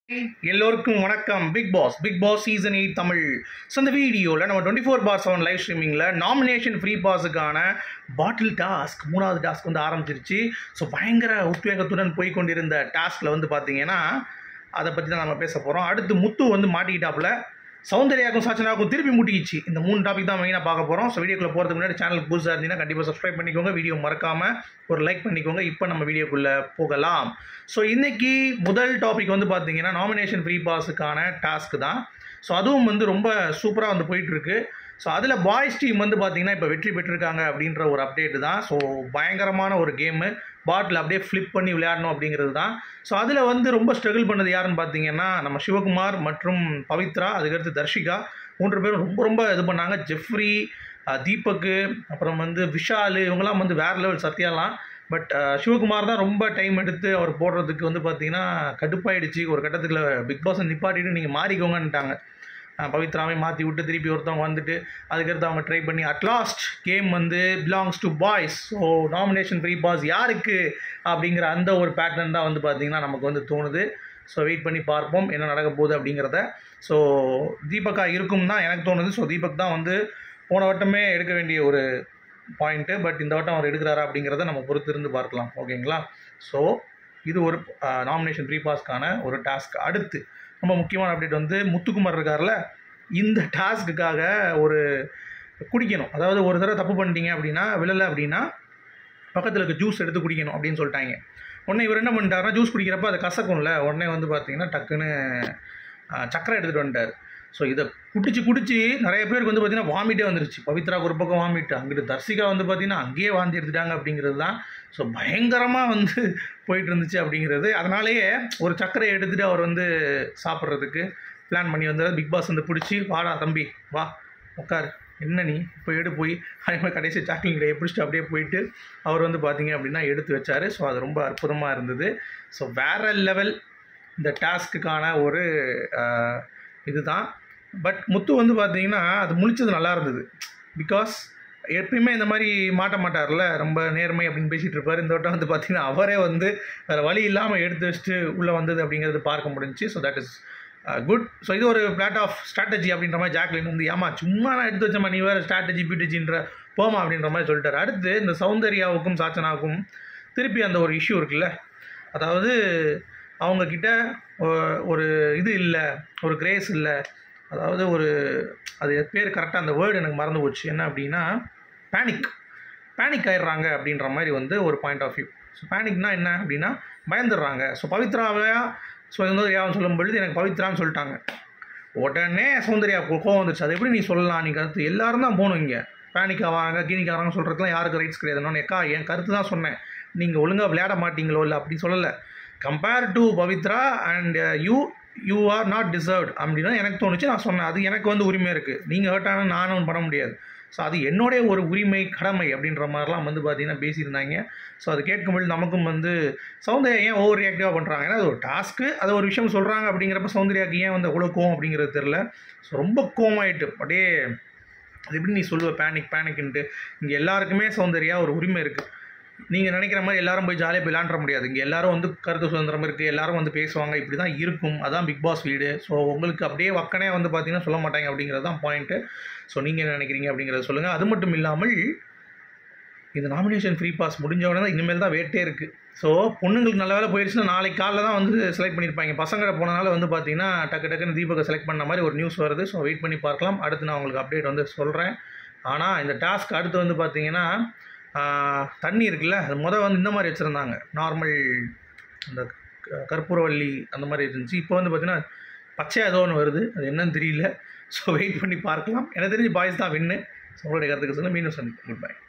எல்லோருக்கும் வணக்கம். Bigg Boss season 8 Tamil. So இந்த வீடியோவில் நம்ம 24/7 லைவ் ஸ்ட்ரீமிங்கில் நாமினேஷன் ஃப்ரீ பாஸுக்கான பாட்டில் டாஸ்க் 3வது டாஸ்க் வந்து ஆரம்பிச்சிருச்சு. ஸோ பயங்கர உத்வேகத்துடன் போய் கொண்டிருந்த டாஸ்கில் வந்து பார்த்தீங்கன்னா அதை பற்றி தான் நம்ம பேச போகிறோம். அடுத்து முத்து வந்து மாட்டிக்கிட்டாப்புல, சௌந்தர்யாவுக்கும் சாச்சனாவுக்கும் திருப்பி முட்டிக்கிச்சு. இந்த 3 டாபிக் தான் மெயினாக பார்க்க போகிறோம். ஸோ வீடியோக்குள்ளே போகிறதுக்கு முன்னாடி சேனலுக்கு புதுசாக இருந்தீங்கன்னா கண்டிப்பாக சப்ஸ்கிரைப் பண்ணிக்கோங்க, வீடியோ மறக்காமல் ஒரு லைக் பண்ணிக்கோங்க. இப்போ நம்ம வீடியோக்குள்ளே போகலாம். ஸோ இன்றைக்கி முதல் டாபிக் வந்து பார்த்தீங்கன்னா நாமினேஷன் ஃப்ரீ பாஸுக்கான டாஸ்க் தான். ஸோ அதுவும் வந்து ரொம்ப சூப்பராக வந்து போயிட்டுருக்கு. ஸோ அதில் பாய்ஸ் டீம் வந்து பார்த்தீங்கன்னா இப்போ வெற்றி பெற்றிருக்காங்க அப்படின்ற ஒரு அப்டேட்டு தான். ஸோ பயங்கரமான ஒரு கேமு, பாட்டில் அப்படியே ஃப்ளிப் பண்ணி விளையாடணும் அப்படிங்கிறது தான். ஸோ அதில் வந்து ரொம்ப ஸ்ட்ரகிள் பண்ணது யாருன்னு பார்த்தீங்கன்னா நம்ம சிவகுமார் மற்றும் பவித்ரா, அதுக்கடுத்து தர்ஷிகா, 3 பேரும் ரொம்ப ரொம்ப இது பண்ணாங்க. ஜெஃப்ரி, தீபக்கு, அப்புறம் வந்து விஷால், இவங்கெல்லாம் வந்து வேறு லெவல் சத்தியாலாம். பட் சிவகுமார் தான் ரொம்ப டைம் எடுத்து அவர் போடுறதுக்கு வந்து பார்த்தீங்கன்னா கடுப்பாயிடுச்சு. ஒரு கட்டத்தில் பிக் பாஸை நிப்பாட்டிட்டு நீங்கள் மாறிக்கோங்கன்ட்டாங்க. பவித்ராவை மாற்றி விட்டு திருப்பி ஒருத்தவங்க வந்துட்டு அதுக்கடுத்து அவங்க ட்ரை பண்ணி அட்லாஸ்ட் கேம் வந்து belongs to boys. So nomination free pass யாருக்கு அப்படிங்கிற அந்த ஒரு பேட்டர்ன் தான் வந்து பார்த்திங்கன்னா நமக்கு வந்து தோணுது. ஸோ வெயிட் பண்ணி பார்ப்போம் என்ன நடக்க போகுது அப்படிங்கிறத. ஸோ தீபக்கா இருக்கும் தான் எனக்கு தோணுது. ஸோ தீபக் தான் வந்து போன வட்டமே எடுக்க வேண்டிய ஒரு பாயிண்ட்டு. பட் இந்த வட்டம் அவர் எடுக்கிறாரா அப்படிங்கிறத நம்ம பொறுத்திருந்து பார்க்கலாம். ஓகேங்களா? ஸோ இது ஒரு நாமினேஷன் ஃப்ரீ பாஸ்க்கான ஒரு டாஸ்க். அடுத்து ரொம்ப முக்கியமான அப்டேட் வந்து முத்துக்குமார் இருக்கார்ல, இந்த டாஸ்க்குக்காக ஒரு குடிக்கணும். அதாவது ஒரு தடவை தப்பு பண்ணிட்டீங்க அப்படின்னா, விழலை அப்படின்னா பக்கத்தில் இருக்க ஜூஸ் எடுத்து குடிக்கணும் அப்படின்னு சொல்லிட்டாங்க. உடனே இவர் என்ன பண்ணிட்டாருன்னா, ஜூஸ் குடிக்கிறப்ப அதை கசக்கும்ல, உடனே வந்து பார்த்திங்கன்னா டக்குன்னு சக்கரை எடுத்துகிட்டு வந்துட்டார். ஸோ இதை குடிச்சு நிறைய பேருக்கு வந்து பார்த்திங்கன்னா வாமிட்டே வந்துருச்சு. பவித்ராவுக்கு ஒரு பக்கம் வாமிட்டு, அங்கிட்டு தர்ஷிகா வந்து பார்த்திங்கன்னா அங்கேயே வாந்தி எடுத்துட்டாங்க அப்படிங்கிறது தான். ஸோ பயங்கரமாக வந்து போயிட்டு இருந்துச்சு அப்படிங்கிறது. அதனாலேயே ஒரு சக்கரை எடுத்துகிட்டு அவர் வந்து சாப்பிட்றதுக்கு பிளான் பண்ணி வந்தார். பிக் பாஸ் வந்து பிடிச்சி, வாடா தம்பி வா உட்கார், என்ன நீ இப்போ எடு போய், அதே மாதிரி கடைசி சாக்லேட் கையை பிடிச்சிட்டு அப்படியே போயிட்டு அவர் வந்து பார்த்திங்க அப்படின்னா எடுத்து வச்சார். ஸோ அது ரொம்ப அற்புதமாக இருந்தது. ஸோ வேறு லெவல் இந்த டாஸ்க்குக்கான ஒரு இது தான். பட் முத்து வந்து பார்த்திங்கன்னா அது முழிச்சது நல்லா இருந்தது. பிகாஸ் எப்பயுமே இந்த மாதிரி மாட்ட மாட்டார்ல, ரொம்ப நேர்மை அப்படின்னு பேசிகிட்டு இருப்பார். இந்த வட்டம் வந்து பார்த்திங்கன்னா அவரே வந்து வேறு வழி இல்லாமல் எடுத்து வச்சுட்டு உள்ளே வந்தது அப்படிங்கிறது பார்க்க முடிஞ்சிச்சு. So that is good. So இது ஒரு பிளாட் ஆஃப் ஸ்ட்ராட்டஜி அப்படின்ற மாதிரி ஜாக்லின் வந்து, ஏமா சும்மா நான் எடுத்து வச்சேம்மா, நீ வேறு ஸ்ட்ராட்டஜி பிடிச்சின்ற போமா அப்படின்ற மாதிரி சொல்லிட்டார். அடுத்து இந்த சௌந்தர்யாவுக்கும் சாச்சனாவுக்கும் திருப்பி அந்த ஒரு இஷ்யூ இருக்குல்ல, அதாவது அவங்கக்கிட்ட ஒரு இது இல்லை, ஒரு கிரேஸ் இல்லை, அதாவது ஒரு அது பேர் கரெக்டாக அந்த வேர்டு எனக்கு மறந்து போச்சு, என்ன அப்படின்னா பேனிக் ஆயிடுறாங்க அப்படின்ற மாதிரி வந்து ஒரு பாயிண்ட் ஆஃப் வியூ. ஸோ பேனிக்னா என்ன அப்படின்னா பயந்துடுறாங்க. ஸோ பவித்ராவை சௌந்தர்யாவும் சொல்லும் பொழுது எனக்கு பவித்ரான்னு சொல்லிட்டாங்க, உடனே சௌந்தர்யா கோவம் வந்துருச்சு. அது எப்படி நீ சொல்லலாம், நீ கருத்து எல்லாரும் தான் போகணும், இங்கே பேனிக் ஆவாங்க கீனிக் ஆகிறாங்க சொல்கிறதுலாம் யாருக்கு ரைட்ஸ் கிடையாது. நான் எக்கா என் கருத்து தான் சொன்னேன், நீங்கள் ஒழுங்காக விளையாட மாட்டீங்களோ இல்லை அப்படி சொல்லலை. Compare to Pavithra and you are not deserved அப்படின்னு எனக்கு தோணுச்சு. நான் சொன்னேன், அது எனக்கு வந்து உரிமை இருக்குது, நீங்கள் ஹர்ட்டான நானும் பண்ண முடியாது. ஸோ அது என்னுடைய ஒரு உரிமை கடமை அப்படின்ற மாதிரிலாம் வந்து பார்த்திங்கன்னா பேசியிருந்தாங்க. ஸோ அது கேட்கும்போது நமக்கும் வந்து சௌந்தர்யா ஏன் ஓவர் ரியாக்டிவாக பண்ணுறாங்க, ஏன்னா அது ஒரு டாஸ்க்கு, அது ஒரு விஷயம் சொல்கிறாங்க அப்படிங்கிறப்ப சௌந்தர்யாவுக்கு ஏன் வந்து அவ்வளோ கோவம் அப்படிங்கிறது தெரில. ஸோ ரொம்ப கோவமாயிட்டு அப்படியே அது எப்படி நீ சொல்லுவ பேனிக்ன்ட்டு. இங்கே எல்லாருக்குமே சௌந்தர்யா ஒரு உரிமை இருக்குது. நீங்கள் நினைக்கிற மாதிரி எல்லாரும் போய் ஜாலியாக போய் விளாண்ட முடியாது. இங்கே எல்லாரும் வந்து கருத்து சுதந்திரம் இருக்குது, எல்லாரும் வந்து பேசுவாங்க, இப்படி தான் இருக்கும். அதான் பிக் பாஸ் வீடு. ஸோ உங்களுக்கு அப்படியே வக்கனே வந்து பார்த்திங்கன்னா சொல்ல மாட்டாங்க அப்படிங்கிறது தான் பாயிண்ட்டு. ஸோ நீங்கள் என்ன நினைக்கிறீங்க அப்படிங்கிறத சொல்லுங்கள். அது மட்டும் இல்லாமல் இந்த நாமினேஷன் ஃப்ரீ பாஸ் முடிஞ்சவொடனே தான் இனிமேல் தான் வேட்டே இருக்குது. ஸோ பொண்ணுங்களுக்கு நல்ல வேலை போயிடுச்சுன்னா நாளைக்கு காலையில் தான் வந்து செலக்ட் பண்ணியிருப்பாங்க. பசங்களை போனனால வந்து பார்த்திங்கன்னா டக்குன்னு தீபக்கை செலக்ட் பண்ண மாதிரி ஒரு நியூஸ் வருது. ஸோ வெயிட் பண்ணி பார்க்கலாம். அடுத்து நான் உங்களுக்கு அப்டேட் வந்து சொல்கிறேன். ஆனால் இந்த டாஸ்க் அடுத்து வந்து பார்த்திங்கன்னா தண்ணி இருக்குல்ல, அது வந்து இந்த மாதிரி வச்சுருந்தாங்க, நார்மல் அந்த கற்பூரவள்ளி அந்த மாதிரி இருந்துச்சு. இப்போ வந்து பார்த்திங்கன்னா பச்சையாக ஏதோ ஒன்று வருது, அது என்னன்னு தெரியல. ஸோ வெயிட் பண்ணி பார்க்கலாம். எனக்கு தெரிஞ்சு பாய்ஸ் தான் வின்னு. ஸோ உங்களுடைய கருத்துக்கு சொல்லுங்கள். மீண்டும் சந்திப்போம். Good by.